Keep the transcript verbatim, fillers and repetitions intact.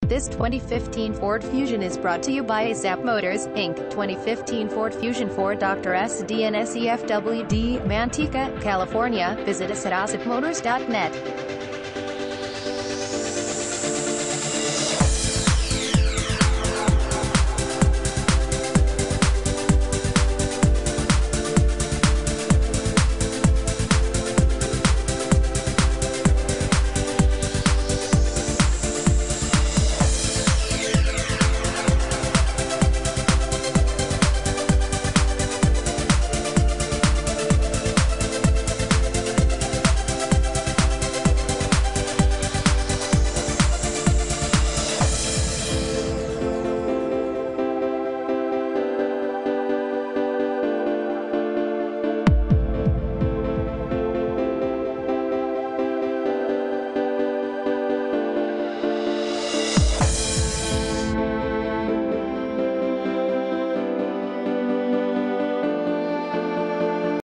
This twenty fifteen Ford Fusion is brought to you by ASAP Motors, Incorporated twenty fifteen Ford Fusion for Doctor S D N S E F W D, Manteca, California. Visit us at asap motors dot net.